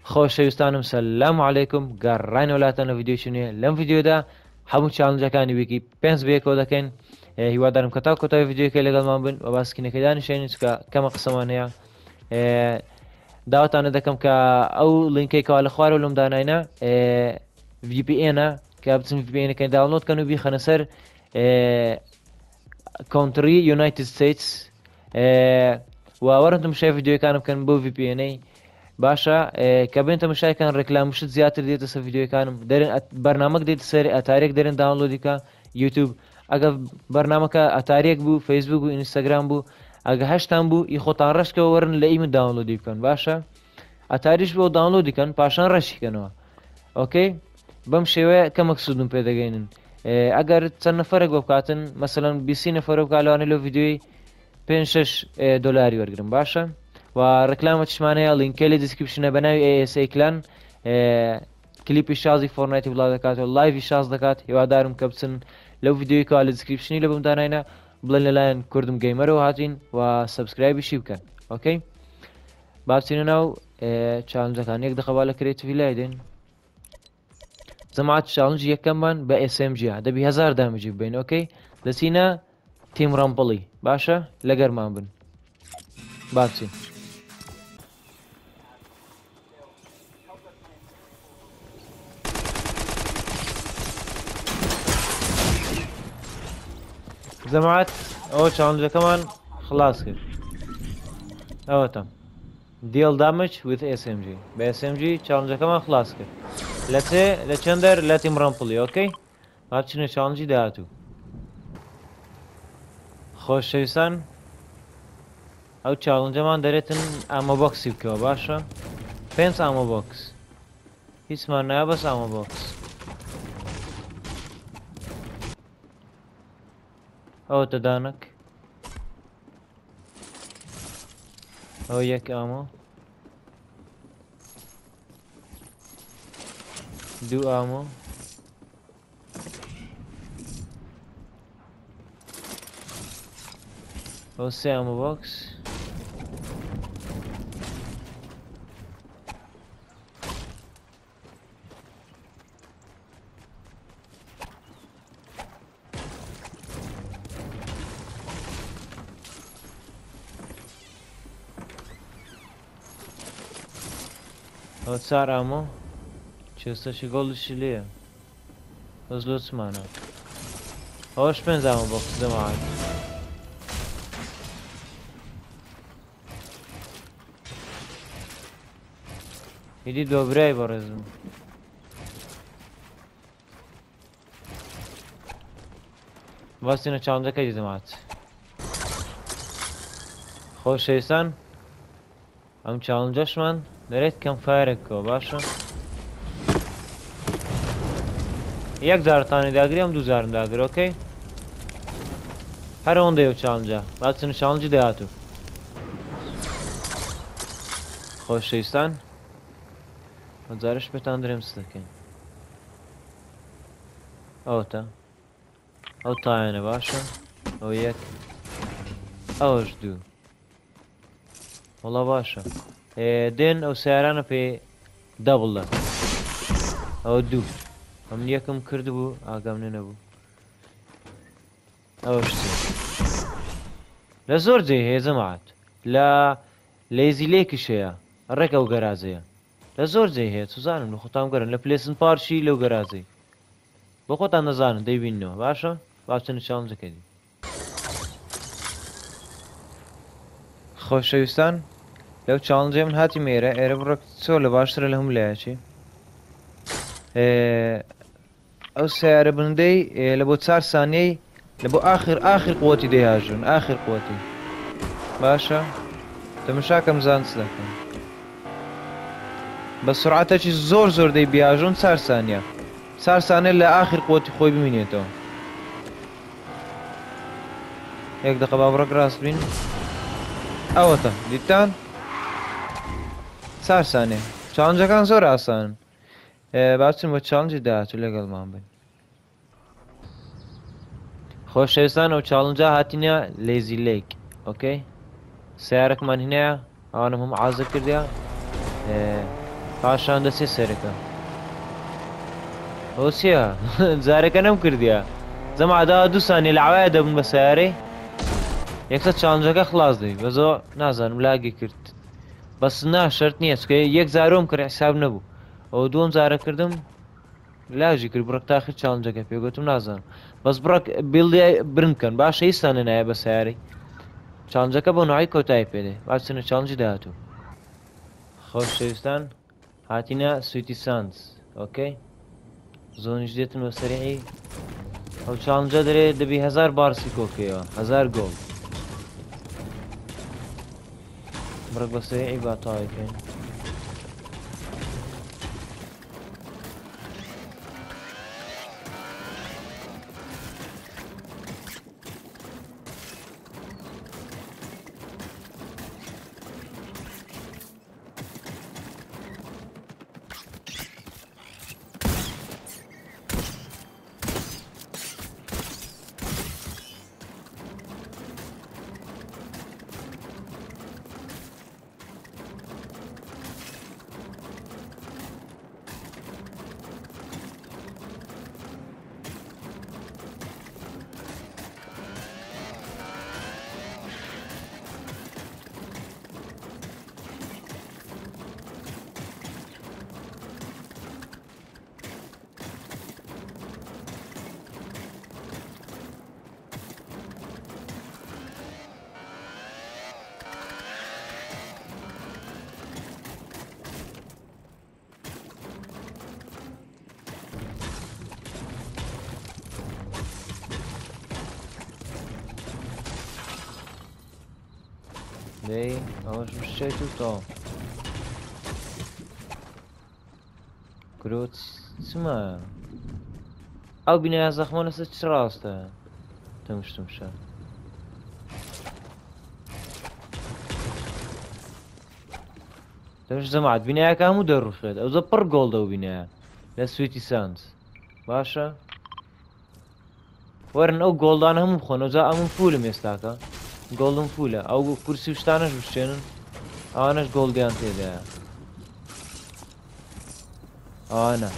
خۆشەویستانم سەلام عەلەیکم گەڕاینەوە لاتەنە ڤیدیۆشنێ لەم ڤیدیۆدا هەموو چالنجەکانی ویکی پێنج بەیەکەوە دەکەین هیوادارم کە تا کۆتای ڤیدیۆکە لەگەڵمان بن و باسکینەکەی دانیشێنین چکە کەمە قسەمان هەیە داواتانە دەکەم کە ئەو لینکەی کەوا لە خوارەوە لەم داناینە VPN-ە کە بچن VPN-ەکەی داونلۆدکەن و بیخەنە سەر کۆنتری یونایتد ستیتس وەرن تماشای ڤیدیۆکانم بکەن بۆ VPN-ەی باشە کە بێن تەماشایکەن ڕێکلامشت زیاتر دێتە سەر ڤیدیۆکانم دەرن بەرنامەک دێتە سەر ئەتارێک دەرن داونلۆدیکە یوتیوب ئەگە بەرنامەکە ئەتارێک بوو فەیسبوک و ئینستاگرام بوو ئەگە هەشتان بوو ئیخۆتان ڕەشکەوە وەرن لە ئیمت داونلۆدی بکەن باشە ئەتاریش بۆ داونلۆدیکەن پاشان ڕەشیکەنەوە ئۆکەی بەم شێوەیە کەمەک سوودم پێدەگەینن ئەگەر چەند نەفەرێک بۆ بکاتن مەسەلەن 20 نەفەرە بکات لەوانەیە لەو ڤیدیۆی 5-6 دۆلاری وەرگرم باشە و ڕێکلامە چشمانەیە لینکە لە دیسکریپشنە بەناوی ASA کلان کلیپی شازی فۆرنایتی وڵات دەکاتەوە لایڤی شاز دەکات هیوادارم کە بچن لەو ڤیدیۆیکەوە لە دیسکریپشنی لە بم داناینە بڵێن لەلایەن کوردم گەیمەرەوە هاتین و سەبسکرایبیشی بکەن ئۆکەی با بچینە ناو چالنجەکان یەک دقە با لە کرێتیڤی لای دێن جەماعەت چالنج یەکەممان بە SMG دەبی 1000 دامەجی ببین ئۆکەی دەچینە تیم ڕەمپڵی باشە لەگەرمان بن با بچین جەماعەت ئەوە چالنجەکەمان خلاص کرد ئەوەتەم deal damage with SMG بە SMG چالنجەکەمان خلاص کرد لە چەندەر لە تیم ڕەمپڵی ئۆکەی با بچینە چالنجی داهاتوو خۆشەویستان ئەو چالنجەمان دەرێتن ئامە بۆکسی بکەوە باشە 5 ئامە بۆکس هیچمان نایە بەس ئامە بۆکس ئەوە دەدانک ئەو یەک ئامۆ دوو ئامۆ ئەو سێ ئامە بۆکس ئەو چار ئامۆ چێستەشی گۆڵشی لێیە ئەو زۆر چمانە ئەوەش 5 ئامە بۆکس جەماعەت هیدی دۆبرای بەڕێزم باسینە چاڵنجەکەی جەماعەت خۆشەویستان ئەم چاڵنجەشمان دەرێت کەم فایرێکەوە باشە یەک جارتانی داگری ئەم دوو جارم داگر ئۆکەی هەر ئەوەندەی ئەو چاڵنجە با بچینە چاڵنجی داهاتوو خۆشەویستان جارش پێتان درێم س دەکەین ئەوتە ئەو تایەنە باشە ئەو یەک ئەوەش دوو وەڵا باشە دێن ئەو سیارانە پێ دەبڵە ئەوە دوو ئەم یەکم کردبوو ئاگام لێ نەبوو ئەوەش لە زۆر جێ هەیە جەماعەت لە لەیزی لێکیش هەیە ڕێک ئەو گەرازەیە لە زۆر جێ هەیە سوزانم لە خۆتان گەرن لە پلێسن پارشی لەو گەرازەی بۆ خۆتان نەزانن دەیبینەوە باشە با بچنە چاڵنجەکەی خۆشەویستان لەو چاڵنجێ من هاتی مێرە ئێرە بڕۆک چۆ لە باشترە لە هەموو لایەکی ئەو سیارە بندەی لە بۆ 4 سانیەی لە بۆ ئاخر قوتی دەیهاژون ئاخر قوتی باشە تەماشاکەم زانست دەکەم بە سرعەتێکی زۆر دەی بیاژون 4 سانیە 4 سانیە لە ئاخر قوتی خۆی ببینێتەوە یەک دقە با بڕۆک ڕاست بین ئەوەتە دیتان 4 سانیە چاڵنجەکان زۆر ئاسانن با بچین بۆ چاڵنجی داهاتوو لەگەڵمان بن خۆشەویستان ئەو چاڵنجە هاتینە لەیزی لێک ئۆکەی سیارەکمان هینەیە ئەوانم هەموو عازە کردیا پاشان دەچێ سەرەکە ئەوە چییە جارەکە نەم کردیە زەمادا 2 سانیە لە عوایە دەبن بە سیارەی یەکسەر چالنجەکە خلاص دەی بەزۆ نازانم لاگی کرد بەس نا شەرت نییە چکە یەک زارۆم کرد حساب نەبوو ئەو دووەم جارە کردم لاژی کرد بڕک تاخیر چالنجەکە پێگوتم نازانم بەس بڕک بیڵدی برن بکەن باشە هیچستانە نایە بە سیارەی چالنجەکە بۆ نوعی کۆتایی پێدێ باشچنە چالنجی داهاتوو خۆشەویستان هاتینە سویتی سانس ئۆکەی زۆنیش دێتن بە سەریعی ئەو چالنجە دەرێت دەبی 1000 بارسی کۆکەوە 1000 گۆڵ بڕک بە سەریعی با تاویکەین دەی ئەوەش بشێت و تۆ کرۆت چمە ئەو بینایە زەخمە لەسەر چ ڕاستە تەمشتم شە تەمش زەمات بینایەکە هەموو دەڕوخێت ئەو زە پڕ گۆڵ دە و بینایە لە سویتی سانس باشە وەرن ئەو گۆڵدان هەموو بخۆن ئەوجا ئەمون فولم ئێستاکە گۆڵدم فولە ئەو کورسی و شتانەش بشتێنن ئەوانەش گۆڵدیان تێدایە ئەوانە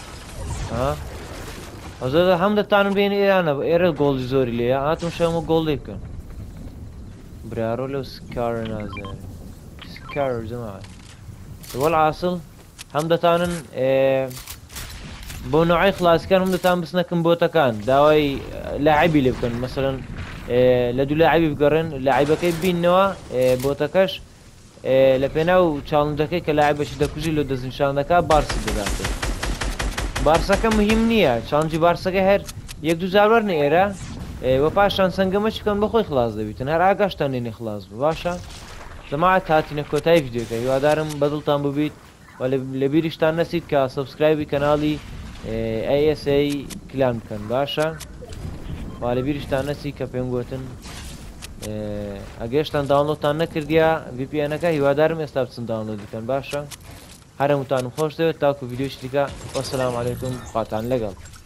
ئەوزە هەم دەتانم بێنە ئێرانە ئێرە گۆڵی زۆری لێە هاتم شەمە گۆڵی بکەن برارۆ لەو سکارە نازانێت سکار زەمات وەڵعاسڵ هەم دەتانن بۆ نوعی خلاصەکان هەم دەتان بچنەکەن بۆتەکان داوای لاعیبی لێ بکەن مەسەڵەن لە دوو لاعیبی بگەڕێن لاعیبەکەی بینەوە بۆتەکەش لە پێناو چاڵنجەکەی کە لاعیبەشی دەکوژی لە دەستنیشان دەکات بارسی دەداتێت بارسەکە مهم نییە چاڵنجی بارسەکە هەر یەک دوو جار وەرنە ئێرە وە پاشان سەنگەمەش بکەن بەخۆی خلاص دەبیتن هەر ئاگاشتان لێنێ خلاص بوو باشە زەماعەت هاتینە کۆتایی ڤیدیۆکە هیوادارم بەدڵتان ببیت لە بیریشتان نەسیت کە سەبسکرایبی کەناڵی ASA کلان بکەن باشە وا لە بیریشتان نەسی کە پێم گوتن ئەگەشتان داونلۆدتان نەکردیە VPN-ەکە هیوادارم ئێستا بچن داونلۆد بکەن باشە هەرهەمووتانم خۆش دەوێت تاکو ڤیدیۆشتیکە وەسەلام عەلەیکوم خواتان لەگەڵ